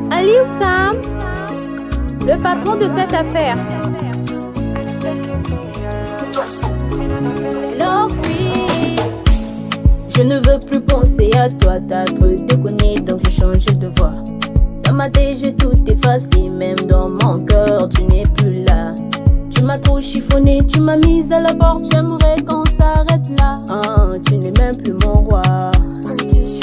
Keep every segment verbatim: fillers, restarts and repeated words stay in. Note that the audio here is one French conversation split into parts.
Aliou Sam, le patron de cette affaire. Alors oui, je ne veux plus penser à toi, t'as trop déconné donc je change de voix. Dans ma tête j'ai tout effacé, même dans mon cœur tu n'es plus là. Tu m'as trop chiffonné, tu m'as mise à la porte, j'aimerais qu'on s'arrête là. Ah, tu n'es même plus mon roi. Oh,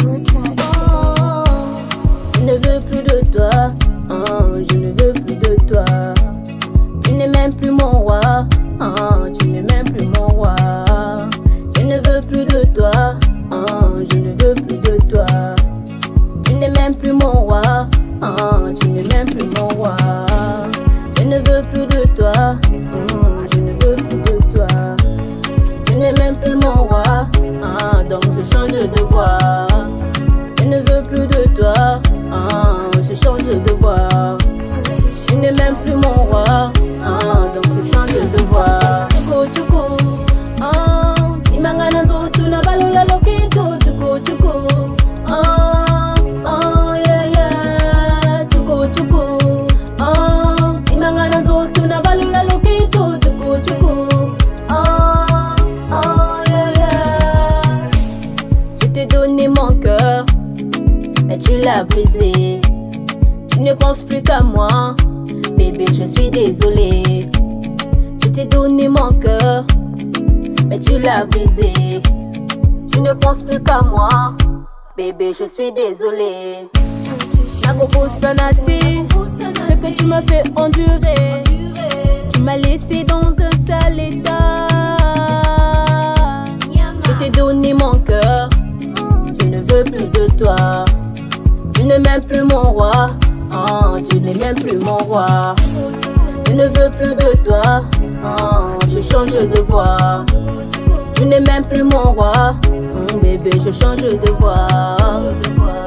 je ne veux plus de toi, oh, je ne veux plus de toi. Tu n'es même plus mon roi, oh, tu n'es même plus mon roi. Je ne veux plus de toi, oh, je ne veux plus de toi. Tu n'es même plus mon roi, oh, tu n'es même plus mon roi. Je ne veux plus de toi, oh, je ne veux plus de toi. Tu n'es même plus mon roi, ah, donc je change de voix. Je ne veux plus de toi, ah, je change de voix. Tu n'es même plus mon roi, ah, donc je change de voix. Chuko chuko, ah, si mangana zotu na balula lokito. Chuko chuko, ah, ah, yeah yeah. Chuko chuko, ah, si mangana zotu na balula lokito. Chuko chuko, ah, ah, yeah yeah. Je t'ai donné mon cœur, mais tu l'as brisé. Tu ne penses plus qu'à moi, bébé, je suis désolée. Je t'ai donné mon cœur, mais tu l'as brisé. Tu ne penses plus qu'à moi, bébé, je suis désolée. Nakobo Sanati, ce que tu m'as fait endurer, tu m'as laissé dans un sale état. Je t'ai donné mon cœur, je ne veux plus de toi. Tu n'es même plus mon roi, oh, tu n'es même plus mon roi. Je ne veux plus de toi, oh, je change de voix. Tu n'es même plus mon roi, oh, bébé, je change de voix.